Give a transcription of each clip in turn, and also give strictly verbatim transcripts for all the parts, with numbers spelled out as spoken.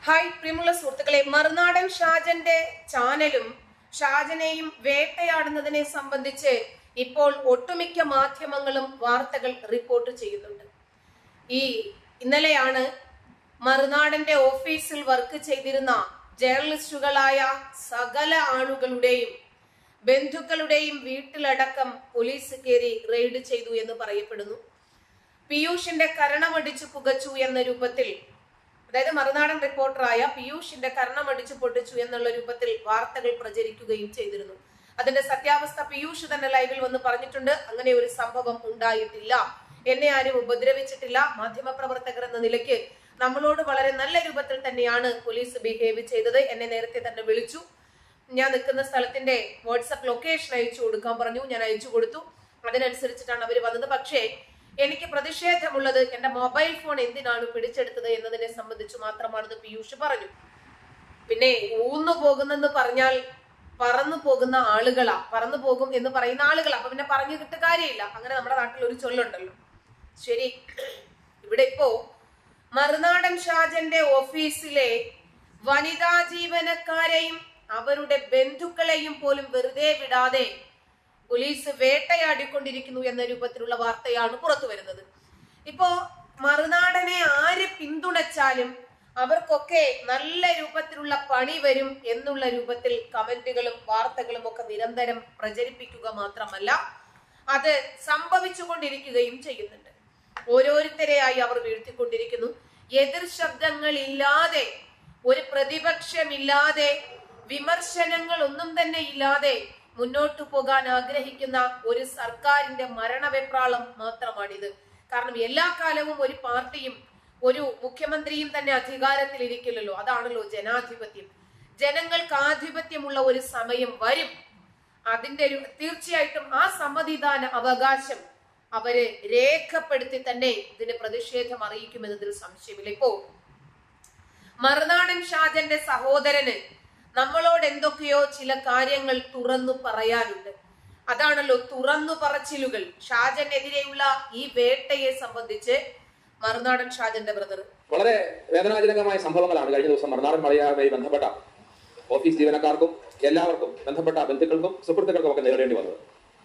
Hi പ്രിയമുള്ള സുഹൃത്തുക്കളെ, മറുനാടൻ ഷാജന്റെ ചാനലും ഷാജനെയും വേട്ടയാടുന്നതിനെ സംബന്ധിച്ച് ഇപ്പോൾ ഒട്ടുമിക്ക മാധ്യമങ്ങളും വാർത്തകൾ റിപ്പോർട്ട് ചെയ്യുന്നുണ്ട്. ഈ ഇന്നലെയാണ് മറുനാടന്റെ ഓഫീസിൽ വർക്ക് ചെയ്തിരുന്ന ജേർണലിസ്റ്റുകളായ സകല ആളുകളുടെയും ബന്ധുക്കളുടെയും വീട്ടിലടക്കം പോലീസ് കയറി റെയ്ഡ് ചെയ്തു എന്ന് പറയപ്പെടുന്നു. പീയൂഷിന്റെ കരണമടിച്ചു പുകച്ചു എന്ന രൂപത്തിൽ, അതായത് മറുനാടൻ റിപ്പോർട്ടറായ പീയൂഷിന്റെ കരണമടിച്ചു പൊട്ടിച്ചു എന്നുള്ള രൂപത്തിൽ വാർത്തകൾ പ്രചരിക്കുകയും ചെയ്തിരുന്നു. അതിന്റെ സത്യാവസ്ഥ പീയൂഷ് തന്നെ ലൈവിൽ വന്ന് പറഞ്ഞിട്ടുണ്ട്. അങ്ങനെ ഒരു സംഭവം ഉണ്ടായിട്ടില്ല, എന്നെ ആരും ഉപദ്രവിച്ചിട്ടില്ല. മാധ്യമപ്രവർത്തകർ എന്ന നിലയ്ക്ക് നമ്മളോട് വളരെ നല്ല രൂപത്തിൽ തന്നെയാണ് പോലീസ് ബിഹേവ് ചെയ്തത്. എന്നെ നേരത്തെ തന്നെ വിളിച്ചു, ഞാൻ നിൽക്കുന്ന സ്ഥലത്തിന്റെ വാട്സപ്പ് ലൊക്കേഷൻ അയച്ചു കൊടുക്കാൻ പറഞ്ഞു. ഞാൻ അയച്ചു കൊടുത്തു. അതിനനുസരിച്ചിട്ടാണ് അവർ വന്നത്. പക്ഷേ എനിക്ക് പ്രതിഷേധമുള്ളത് എന്റെ മൊബൈൽ ഫോൺ എന്തിനാണ് പിടിച്ചെടുത്തത് എന്നതിനെ സംബന്ധിച്ച് മാത്രമാണെന്ന് പീയൂഷ് പറഞ്ഞു. പിന്നെ ഊന്നു പോകുന്നെന്ന് പറഞ്ഞാൽ പറന്നു പോകുന്ന ആളുകളാ, പറന്നു പോകും എന്ന് പറയുന്ന ആളുകളാ. അപ്പൊ പിന്നെ പറഞ്ഞു കിട്ട കാര്യമില്ല. അങ്ങനെ നമ്മുടെ നാട്ടിൽ ഒരു ചൊല്ലുണ്ടല്ലോ. ശരി, ഇവിടെ ഇപ്പോ മറുനാടൻ ഷാജന്റെ ഓഫീസിലെ വനിതാ ജീവനക്കാരെയും അവരുടെ ബന്ധുക്കളെയും പോലും വെറുതെ വിടാതെ പോലീസ് വേട്ടയാടിക്കൊണ്ടിരിക്കുന്നു എന്ന രൂപത്തിലുള്ള വാർത്തയാണ് പുറത്തു വരുന്നത്. ഇപ്പോ മറുനാടനെ ആര് പിന്തുണച്ചാലും അവർക്കൊക്കെ നല്ല രൂപത്തിലുള്ള പണി വരും എന്നുള്ള രൂപത്തിൽ കമന്റുകളും വാർത്തകളും ഒക്കെ നിരന്തരം പ്രചരിപ്പിക്കുക മാത്രമല്ല, അത് സംഭവിച്ചുകൊണ്ടിരിക്കുകയും ചെയ്യുന്നുണ്ട്. ഓരോരുത്തരെയായി അവർ വീഴ്ത്തിക്കൊണ്ടിരിക്കുന്നു. എതിർ ശബ്ദങ്ങൾ ഇല്ലാതെ, ഒരു പ്രതിപക്ഷമില്ലാതെ, വിമർശനങ്ങൾ ഒന്നും തന്നെ ഇല്ലാതെ മുന്നോട്ടു പോകാൻ ആഗ്രഹിക്കുന്ന ഒരു സർക്കാരിന്റെ മരണവെപ്രാളം മാത്രമാണിത്. കാരണം എല്ലാ കാലവും ഒരു പാർട്ടിയും ഒരു മുഖ്യമന്ത്രിയും തന്നെ അധികാരത്തിൽ ഇരിക്കില്ലല്ലോ. അതാണല്ലോ ജനാധിപത്യം. ജനങ്ങൾക്ക് ആധിപത്യമുള്ള ഒരു സമയം വരും. അതിന്റെ ഒരു തീർച്ചയായിട്ടും ആ സമ്മതിദാന അവകാശം അവര് രേഖപ്പെടുത്തി തന്നെ ഇതിന് പ്രതിഷേധം അറിയിക്കുമെന്നതിൽ സംശയമില്ല. ഇപ്പോ മറുനാടൻ ഷാജന്റെ സഹോദരന് നമ്മളോട് എന്തൊക്കെയോ ചില കാര്യങ്ങൾ തുറന്നു പറയാനുണ്ട്. അതാണല്ലോ തുറന്നു പറച്ചിലുകൾ. ഷാജനെതിരെയുള്ള ഈ വേട്ടയെ സംബന്ധിച്ച് മറുനാടൻ ഷാജന്റെ ബ്രദർ വളരെ വേദനാജനകമായ സംഭവങ്ങളാണ് കഴിഞ്ഞ ദിവസം മറുനാടൻ മലയാളവുമായി ബന്ധപ്പെട്ട ഓഫീസ് ജീവനക്കാർക്കും എല്ലാവർക്കും ബന്ധപ്പെട്ട ബന്ധുക്കൾക്കും സുഹൃത്തുക്കൾക്കും ഒക്കെ നേരിടേണ്ടി വന്നത്.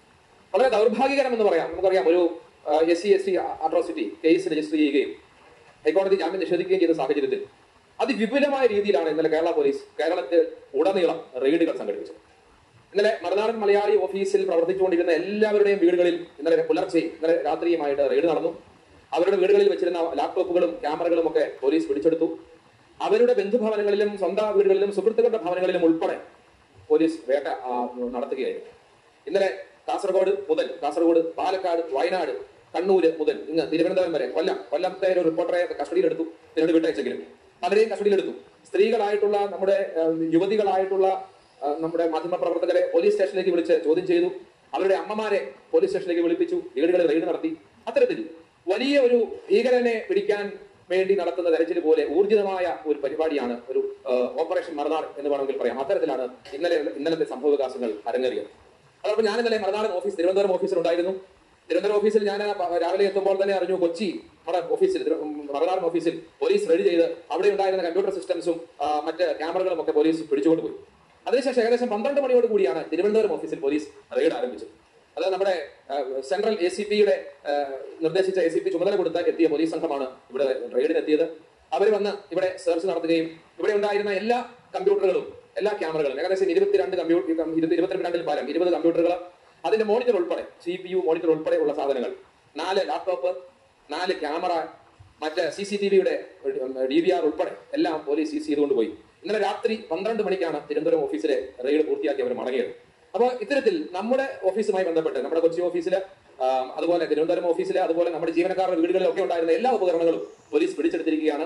വളരെ ദൗർഭാഗ്യകരം എന്ന് പറയാം. നമുക്കറിയാം, ഒരു S C S T atrocity case register ചെയ്യുകയും ഹൈക്കോടതി ജാമ്യം നിഷേധിക്കുകയും ചെയ്ത സാഹചര്യത്തിൽ അതിവിപുലമായ രീതിയിലാണ് ഇന്നലെ കേരള പോലീസ് കേരളത്തിൽ ഉടനീളം റെയ്ഡുകൾ സംഘടിപ്പിച്ചത്. ഇന്നലെ മറുനാടൻ മലയാളി ഓഫീസിൽ പ്രവർത്തിച്ചുകൊണ്ടിരുന്ന എല്ലാവരുടെയും വീടുകളിൽ ഇന്നലെ പുലർച്ചെയും ഇന്നലെ രാത്രിയുമായിട്ട് റെയ്ഡ് നടന്നു. അവരുടെ വീടുകളിൽ വെച്ചിരുന്ന ലാപ്ടോപ്പുകളും ക്യാമറകളും ഒക്കെ പോലീസ് പിടിച്ചെടുത്തു. അവരുടെ ബന്ധുഭവനങ്ങളിലും സ്വന്തം വീടുകളിലും സുഹൃത്തുക്കളുടെ ഭവനങ്ങളിലും ഉൾപ്പെടെ പോലീസ് വേട്ട നടത്തുകയായിരുന്നു. ഇന്നലെ കാസർഗോഡ് മുതൽ കാസർഗോഡ്, പാലക്കാട്, വയനാട്, കണ്ണൂര് മുതൽ ഇന്ന് തിരുവനന്തപുരം വരെ കൊല്ലം കൊല്ലത്തെ ഒരു റിപ്പോർട്ടറെ കസ്റ്റഡിയിലെടുത്തു. പിന്നീട് വിട്ടയച്ചെങ്കിലും പലരെയും കസ്റ്റഡിയിലെടുത്തു. സ്ത്രീകളായിട്ടുള്ള നമ്മുടെ യുവതികളായിട്ടുള്ള നമ്മുടെ മാധ്യമപ്രവർത്തകരെ പോലീസ് സ്റ്റേഷനിലേക്ക് വിളിച്ച് ചോദ്യം ചെയ്തു. അവരുടെ അമ്മമാരെ പോലീസ് സ്റ്റേഷനിലേക്ക് വിളിപ്പിച്ചു. വീടുകളിൽ റെയ്ഡ് നടത്തി. അത്തരത്തിൽ വലിയ ഒരു ഭീകരനെ പിടിക്കാൻ വേണ്ടി നടത്തുന്ന തെരച്ചിൽ പോലെ ഊർജിതമായ ഒരു പരിപാടിയാണ് ഒരു ഓപ്പറേഷൻ മറുനാട് എന്ന് വേണമെങ്കിൽ പറയാം. അത്തരത്തിലാണ് ഇന്നലെ ഇന്നലത്തെ സംഭവവികാസങ്ങൾ അരങ്ങേറിയത്. അതോടൊപ്പം ഞാൻ ഇന്നലെ മറുനാടൻ ഓഫീസ് തിരുവനന്തപുരം ഓഫീസിൽ ഉണ്ടായിരുന്നു. തിരുവനന്തപുരം ഓഫീസിൽ ഞാൻ രാവിലെ എത്തുമ്പോൾ തന്നെ അറിഞ്ഞു, കൊച്ചി നമ്മുടെ ഓഫീസിൽ മറുനാടൻ ഓഫീസിൽ പോലീസ് റെയ്ഡ് ചെയ്ത് അവിടെ ഉണ്ടായിരുന്ന കമ്പ്യൂട്ടർ സിസ്റ്റംസും മറ്റ് ക്യാമറകളും ഒക്കെ പോലീസ് പിടിച്ചുകൊണ്ട് പോയി. അതിനുശേഷം ഏകദേശം പന്ത്രണ്ട് മണിയോട് കൂടിയാണ് തിരുവനന്തപുരം ഓഫീസിൽ പോലീസ് റെയ്ഡ് ആരംഭിച്ചത്. അത് നമ്മുടെ സെൻട്രൽ എ സി പിയുടെ നിർദ്ദേശിച്ച എ സി പി ചുമതല കൊടുത്ത എത്തിയ പോലീസ് സംഘമാണ് ഇവിടെ റെയ്ഡിനെത്തിയത്. അവർ വന്ന് ഇവിടെ സെർച്ച് നടത്തുകയും ഇവിടെ ഉണ്ടായിരുന്ന എല്ലാ കമ്പ്യൂട്ടറുകളും എല്ലാ ക്യാമറകളും ഏകദേശം ഇരുപത്തിരണ്ട് കമ്പ്യൂട്ടർ ഇരുപത്തിരണ്ടിൽ പരം ഇരുപത് കമ്പ്യൂട്ടറുകൾ, അതിന്റെ മോണിറ്റർ ഉൾപ്പെടെ സി പി യു മോണിറ്റർ ഉൾപ്പെടെ ഉള്ള സാധനങ്ങൾ, നാല് ലാപ്ടോപ്പ്, നാല് ക്യാമറ, മറ്റ് സി സി ടി വിയുടെ ഡി വി ആർ ഉൾപ്പെടെ എല്ലാം പോലീസ് സീസ് ചെയ്തുകൊണ്ട് പോയി. ഇന്നലെ രാത്രി പന്ത്രണ്ട് മണിക്കാണ് തിരുവനന്തപുരം ഓഫീസിലെ റെയ്ഡ് പൂർത്തിയാക്കി അവർ മടങ്ങിയത്. അപ്പോൾ ഇത്തരത്തിൽ നമ്മുടെ ഓഫീസുമായി ബന്ധപ്പെട്ട് നമ്മുടെ കൊച്ചി ഓഫീസില്, അതുപോലെ തിരുവനന്തപുരം ഓഫീസിലെ, അതുപോലെ നമ്മുടെ ജീവനക്കാരുടെ വീടുകളിലൊക്കെ ഉണ്ടായിരുന്ന എല്ലാ ഉപകരണങ്ങളും പോലീസ് പിടിച്ചെടുത്തിരിക്കുകയാണ്.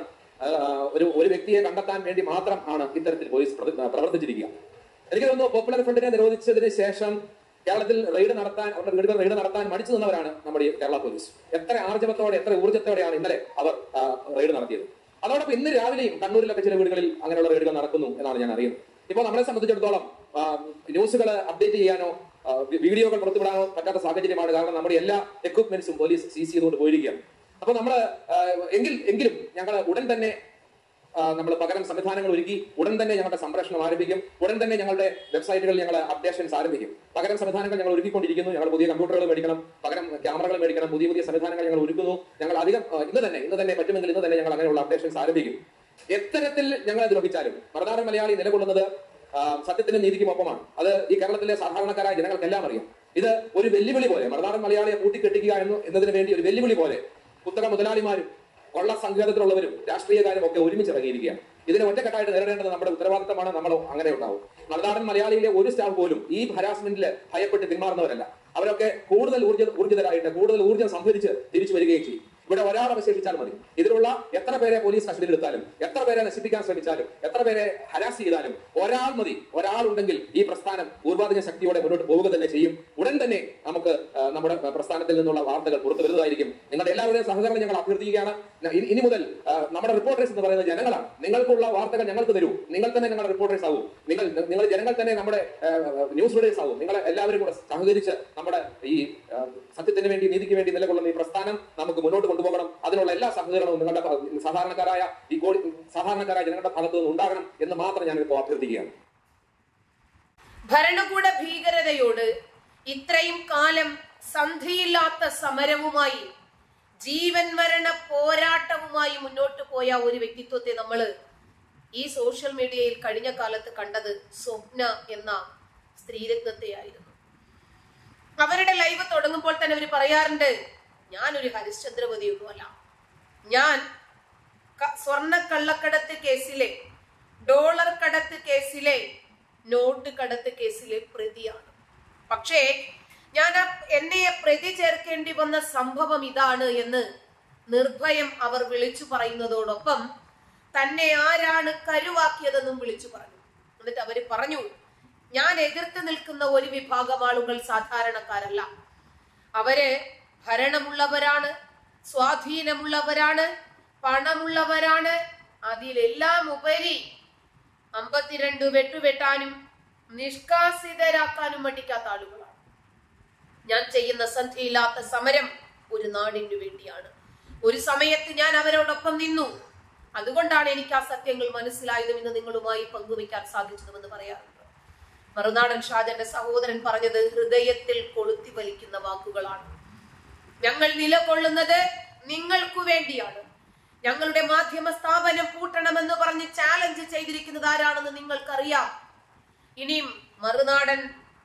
ഒരു ഒരു വ്യക്തിയെ കണ്ടെത്താൻ വേണ്ടി മാത്രം ആണ് ഇത്തരത്തിൽ പോലീസ് പ്രവർത്തിച്ചിരിക്കുക. എനിക്ക് തോന്നുന്നു പോപ്പുലർ ഫ്രണ്ടിനെ നിരോധിച്ചതിന് ശേഷം കേരളത്തിൽ റെയ്ഡ് നടത്താൻ അവരുടെ വീടുകൾ റെയ്ഡ് നടത്താൻ മടിച്ചു നിന്നവരാണ് നമ്മുടെ കേരള പോലീസ്. എത്ര ആർജവത്തോടെ എത്ര ഊർജ്ജത്തോടെയാണ് ഇന്നലെ അവർ റെയ്ഡ് നടത്തിയത്. അതോടൊപ്പം ഇന്ന് രാവിലെയും കണ്ണൂരിലൊക്കെ ചില വീടുകളിൽ അങ്ങനെയുള്ള റെയ്ഡുകൾ നടക്കുന്നു എന്നാണ് ഞാൻ അറിയുന്നത്. ഇപ്പോൾ നമ്മളെ സംബന്ധിച്ചിടത്തോളം ന്യൂസുകൾ അപ്ഡേറ്റ് ചെയ്യാനോ വീഡിയോകൾ പുറത്തുവിടാനോ പറ്റാത്ത സാഹചര്യമാണ്. കാരണം നമ്മുടെ എല്ലാ എക്വിപ്മെന്റ്സും പോലീസ് സീസ് ചെയ്തുകൊണ്ട് പോയിരിക്കുകയാണ്. അപ്പൊ നമ്മൾ എങ്കിൽ എങ്കിലും ഞങ്ങൾ ഉടൻ തന്നെ നമ്മൾ പകരം സംവിധാനങ്ങൾ ഒരുക്കി ഉടൻ തന്നെ ഞങ്ങളുടെ സംപ്രേഷണം ആരംഭിക്കും. ഉടൻ തന്നെ ഞങ്ങളുടെ വെബ്സൈറ്റുകളിൽ ഞങ്ങൾ അപ്ഡേഷൻസ് ആരംഭിക്കും. പകരം സംവിധാനങ്ങൾ ഞങ്ങൾ ഒരുക്കിക്കൊണ്ടിരിക്കുന്നു. ഞങ്ങൾ പുതിയ കമ്പ്യൂട്ടറുകൾ മേടിക്കണം, പകരം ക്യാമറകൾ മേടിക്കണം, പുതിയ പുതിയ സംവിധാനങ്ങൾ ഞങ്ങൾ ഒരുക്കുന്നു. ഞങ്ങൾ അധികം ഇന്ന് തന്നെ ഇന്ന് തന്നെ പറ്റുമെങ്കിൽ ഇന്ന് തന്നെ ഞങ്ങൾ അങ്ങനെയുള്ള അപ്ഡേഷൻസ് ആരംഭിക്കും. എത്തരത്തിൽ ഞങ്ങളെ ദ്രോഹിച്ചാലും മറുനാടൻ മലയാളി നിലകൊള്ളുന്നത് സത്യത്തിനും നീതിക്കുമൊപ്പമാണ്. അത് ഈ കേരളത്തിലെ സാധാരണക്കാരായ ജനങ്ങൾക്കെല്ലാം അറിയാം. ഇത് ഒരു വെല്ലുവിളി പോലെ, മറുനാടൻ മലയാളിയെ കൂട്ടിക്കെട്ടിക്കുക എന്ന് എന്നതിന് വേണ്ടി ഒരു വെല്ലുവിളി പോലെ കുത്തക മുതലാളിമാരും കൊള്ള സങ്കേതത്തിലുള്ളവരും രാഷ്ട്രീയക്കാരും ഒക്കെ ഒരുമിച്ചിറങ്ങിയിരിക്കുകയാണ്. ഇതിനെ ഒറ്റക്കെട്ടായിട്ട് നേരിടേണ്ടത് നമ്മുടെ ഉത്തരവാദിത്തമാണ്. നമ്മൾ അങ്ങനെ ഉണ്ടാവും. മറുനാടൻ മലയാളിയിലെ ഒരു സ്റ്റാഫ് പോലും ഈ ഹരാസ്മെന്റിൽ ഭയപ്പെട്ട് പിന്മാറുന്നവരല്ല. അവരൊക്കെ കൂടുതൽ ഊർജ്ജ ഊർജ്ജിതരായിട്ട് കൂടുതൽ ഊർജ്ജം സംഭരിച്ച് തിരിച്ചു വരികയും ചെയ്യും. ഇവിടെ ഒരാൾ അവശേഷിച്ചാൽ മതി. ഇതിലുള്ള എത്ര പേരെ പോലീസ് കസ്റ്റഡിയിലെടുത്താലും, എത്ര പേരെ നശിപ്പിക്കാൻ ശ്രമിച്ചാലും, എത്ര പേരെ ഹരാസ് ചെയ്താലും ഒരാൾ മതി. ഒരാളുണ്ടെങ്കിൽ ഈ പ്രസ്ഥാനം ഊർവാധിക ശക്തിയോടെ മുന്നോട്ട് പോവുക തന്നെ ചെയ്യും. ഉടൻ തന്നെ നമുക്ക് നമ്മുടെ പ്രസ്ഥാനത്തിൽ നിന്നുള്ള വാർത്തകൾ പുറത്തു വരുന്നതായിരിക്കും. നിങ്ങളുടെ എല്ലാവരുടെയും സഹകരണം ഞങ്ങൾ അഭ്യർത്ഥിക്കുകയാണ്. ഇനി മുതൽ നമ്മുടെ റിപ്പോർട്ടേഴ്സ് എന്ന് പറയുന്നത് ജനങ്ങളാണ്. നിങ്ങൾക്കുള്ള വാർത്തകൾ ഞങ്ങൾക്ക് തരൂ. നിങ്ങൾ തന്നെ ഞങ്ങളുടെ റിപ്പോർട്ടേഴ്സ് ആവും. നിങ്ങൾ നിങ്ങൾ ജനങ്ങൾ തന്നെ നമ്മുടെ ന്യൂസ് റീഡേഴ്സ് ആവും. നിങ്ങൾ എല്ലാവരും കൂടെ സഹകരിച്ച് നമ്മുടെ ഈ സത്യത്തിന് വേണ്ടി നീതിക്ക് വേണ്ടി നിലകൊള്ളുന്ന ഈ പ്രസ്ഥാനം നമുക്ക് മുന്നോട്ട് കൊണ്ടുപോകണം. അതിനുള്ള എല്ലാ സഹകരണവും നിങ്ങളുടെ സാധാരണക്കാരായ ഈ കോടി സാധാരണക്കാരായ ജനങ്ങളുടെ ഭാഗത്തു നിന്ന് ഉണ്ടാകണം എന്ന് മാത്രം ഞാനിപ്പോൾ അഭ്യർത്ഥിക്കുകയാണ്. ഭരണകൂട ഭീകരതയോട് ഇത്രയും കാലം സന്ധിയില്ലാത്ത സമരവുമായി ജീവൻ മരണ പോരാട്ടവുമായി മുന്നോട്ട് പോയ ഒരു വ്യക്തിത്വത്തെ നമ്മൾ ഈ സോഷ്യൽ മീഡിയയിൽ കഴിഞ്ഞ കാലത്ത് കണ്ടത് സ്വപ്ന എന്ന സ്ത്രീരത്നത്തെയായിരുന്നു. അവരുടെ ലൈവ് തുടങ്ങുമ്പോൾ തന്നെ അവർ പറയാറുണ്ട്, ഞാനൊരു ഹരിശ്ചന്ദ്രവതിയൊന്നുമല്ല, ഞാൻ സ്വർണ്ണ കള്ളക്കടത്ത് കേസിലെ ഡോളർ കടത്ത് കേസിലെ നോട്ട് കടത്ത് കേസിലെ പ്രതിയാണ്. പക്ഷേ ഞാൻ എന്നെ പ്രതി ചേർക്കേണ്ടി വന്ന സംഭവം ഇതാണ് എന്ന് നിർഭയം അവർ വിളിച്ചു പറയുന്നതോടൊപ്പം തന്നെ ആരാണ് കരുവാക്കിയതെന്നും വിളിച്ചു പറഞ്ഞു. എന്നിട്ട് അവര് പറഞ്ഞു, ഞാൻ എതിർത്ത് നിൽക്കുന്ന ഒരു വിഭാഗം ആളുകൾ സാധാരണക്കാരല്ല, അവര് ഭരണമുള്ളവരാണ്, സ്വാധീനമുള്ളവരാണ്, പണമുള്ളവരാണ്, അതിലെല്ലാം ഉപരി അമ്പത്തിരണ്ട് വെട്ടുവെട്ടാനും നിഷ്കാസിതരാക്കാനും മടിക്കാത്ത ആളുകളാണ്. ഞാൻ ചെയ്യുന്ന സന്ധിയില്ലാത്ത സമരം ഒരു നാടിനു വേണ്ടിയാണ്. ഒരു സമയത്ത് ഞാൻ അവരോടൊപ്പം നിന്നു. അതുകൊണ്ടാണ് എനിക്ക് ആ സത്യങ്ങൾ മനസ്സിലായതും ഇന്ന് നിങ്ങളുമായി പങ്കുവയ്ക്കാൻ സാധിച്ചതുമെന്ന് പറയാറുണ്ട്. മറുനാടൻ ഷാജന്റെ സഹോദരൻ പറഞ്ഞത് ഹൃദയത്തിൽ കൊളുത്തി വലിക്കുന്ന വാക്കുകളാണ്. ഞങ്ങൾ നിലകൊള്ളുന്നത് നിങ്ങൾക്കു വേണ്ടിയാണ്. ഞങ്ങളുടെ മാധ്യമ സ്ഥാപനം പൂട്ടണമെന്ന് പറഞ്ഞ് ചാലഞ്ച് ചെയ്തിരിക്കുന്നത് ആരാണെന്ന് നിങ്ങൾക്കറിയാം. ഇനിയും മറുനാടൻ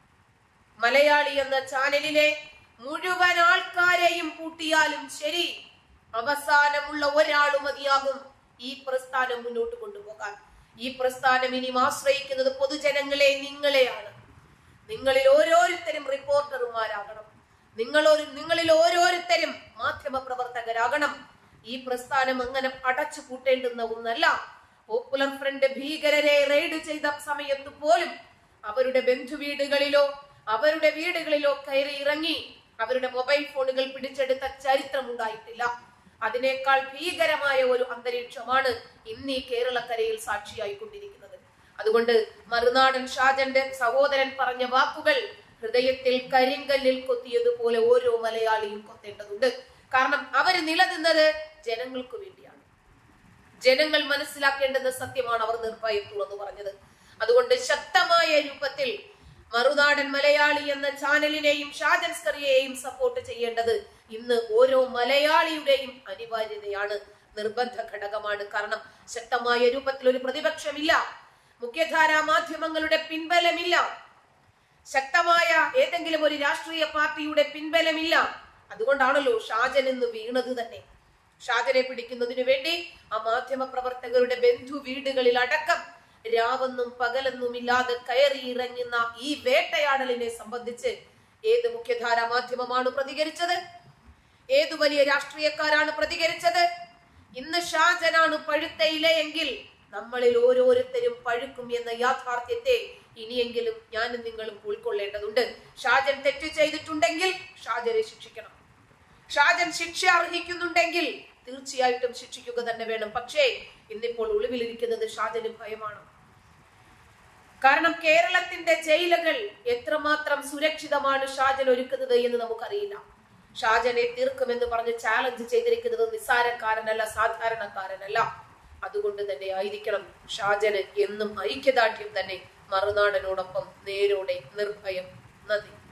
മലയാളി എന്ന ചാനലിലെ മുഴുവൻ ആൾക്കാരെയും പൂട്ടിയാലും ശരി, അവസാനമുള്ള ഒരാളും മതിയാകും ഈ പ്രസ്ഥാനം മുന്നോട്ട് കൊണ്ടുപോകാൻ. ഈ പ്രസ്ഥാനം ഇനിയും ആശ്രയിക്കുന്നത് പൊതുജനങ്ങളെ, നിങ്ങളെയാണ്. നിങ്ങളിൽ ഓരോരുത്തരും റിപ്പോർട്ടർമാരാകണം. നിങ്ങളൊരു നിങ്ങളിൽ ഓരോരുത്തരും മാധ്യമ പ്രവർത്തകരാകണം. ഈ പ്രസ്ഥാനം അങ്ങനെ അടച്ചു പൂട്ടേണ്ടുന്ന ഒന്നല്ല. പോപ്പുലർ ഫ്രണ്ട് ഭീകരരെ റെയ്ഡ് ചെയ്ത സമയത്ത് പോലും അവരുടെ ബന്ധുവീടുകളിലോ അവരുടെ വീടുകളിലോ കയറി ഇറങ്ങി അവരുടെ മൊബൈൽ ഫോണുകൾ പിടിച്ചെടുത്ത ചരിത്രം ഉണ്ടായിട്ടില്ല. അതിനേക്കാൾ ഭീകരമായ ഒരു അന്തരീക്ഷമാണ് ഇന്ന് ഈ കേരളക്കരയിൽ സാക്ഷിയായിക്കൊണ്ടിരിക്കുന്നത്. അതുകൊണ്ട് മറുനാടൻ ഷാജന്റെ സഹോദരൻ പറഞ്ഞ വാക്കുകൾ ഹൃദയത്തിൽ കരിങ്കല്ലിൽ കൊത്തിയതുപോലെ ഓരോ മലയാളിയും കൊത്തേണ്ടതുണ്ട്. കാരണം അവര് നിലനിന്നത് ജനങ്ങൾക്ക് വേണ്ടിയാണ്. ജനങ്ങൾ മനസ്സിലാക്കേണ്ടുന്ന സത്യമാണ് അവർ നിർഭയം തുറന്നു പറഞ്ഞത്. അതുകൊണ്ട് ശക്തമായ രൂപത്തിൽ മറുനാടൻ മലയാളി എന്ന ചാനലിനെയും ഷാജൻ സ്കറിയയെയും സപ്പോർട്ട് ചെയ്യേണ്ടത് ഇന്ന് ഓരോ മലയാളിയുടെയും അനിവാര്യതയാണ്, നിർബന്ധ ഘടകമാണ്. കാരണം ശക്തമായ രൂപത്തിൽ ഒരു പ്രതിപക്ഷമില്ല, മുഖ്യധാരാ മാധ്യമങ്ങളുടെ പിൻബലമില്ല, ശക്തമായ ഏതെങ്കിലും ഒരു രാഷ്ട്രീയ പാർട്ടിയുടെ പിൻബലമില്ല. അതുകൊണ്ടാണല്ലോ ഷാജൻ എന്ന് വീണത് തന്നെ. ഷാജനെ പിടിക്കുന്നതിനു വേണ്ടി ആ മാധ്യമ പ്രവർത്തകരുടെ ബന്ധു വീടുകളിൽ അടക്കം രാവെന്നും പകലെന്നും ഇല്ലാതെ കയറി ഇറങ്ങുന്ന ഈ വേട്ടയാടലിനെ സംബന്ധിച്ച് ഏത് മുഖ്യധാരാ മാധ്യമമാണ് പ്രതികരിച്ചത്? ഏതു വലിയ രാഷ്ട്രീയക്കാരാണ് പ്രതികരിച്ചത്? ഇന്ന് ഷാജനാണ് പഴുത്ത ഇലയെങ്കിൽ നമ്മളിൽ ഓരോരുത്തരും പഴുക്കും എന്ന യാഥാർത്ഥ്യത്തെ ഇനിയെങ്കിലും ഞാനും നിങ്ങളും ഉൾക്കൊള്ളേണ്ടതുണ്ട്. ഷാജൻ തെറ്റ് ചെയ്തിട്ടുണ്ടെങ്കിൽ ഷാജനെ ശിക്ഷിക്കണം. ഷാജൻ ശിക്ഷ അർഹിക്കുന്നുണ്ടെങ്കിൽ തീർച്ചയായിട്ടും ശിക്ഷിക്കുക തന്നെ വേണം. പക്ഷേ ഇന്നിപ്പോൾ ഒളിവിലിരിക്കുന്നത് ഷാജന് ഭയമാണ്. കാരണം കേരളത്തിന്റെ ജയിലുകൾ എത്രമാത്രം സുരക്ഷിതമാണ് ഷാജൻ ഒരുക്കുന്നത് എന്ന് നമുക്കറിയില്ല. ഷാജനെ തീർക്കുമെന്ന് പറഞ്ഞ് ചാലഞ്ച് ചെയ്തിരിക്കുന്നത് നിസ്സാരക്കാരനല്ല, സാധാരണക്കാരനല്ല. അതുകൊണ്ട് തന്നെ ആയിരിക്കണം ഷാജന് എന്നും ഐക്യദാർഢ്യം തന്നെ മറുനാടനോടൊപ്പം നേരോടെ നിർഭയം. നന്ദി.